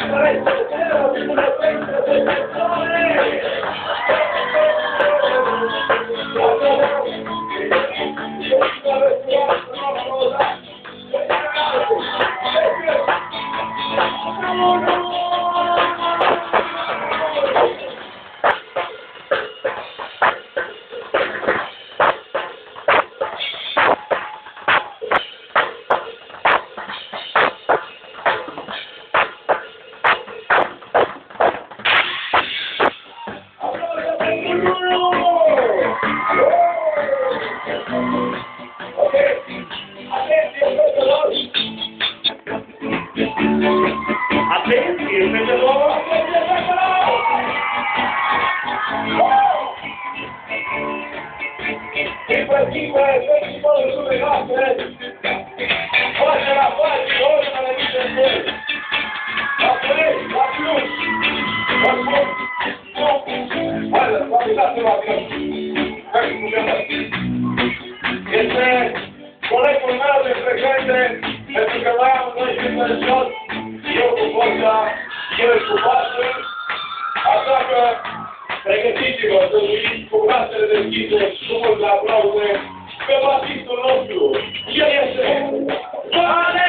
Este colegul meu de frecvente, pentru că mai am 12 de jos, eu cu forța, el cu pasă, așa că pregătiți-vă să uiți cu brațele deschise și cu multe aplauze pe basistul nostru. El este Vale!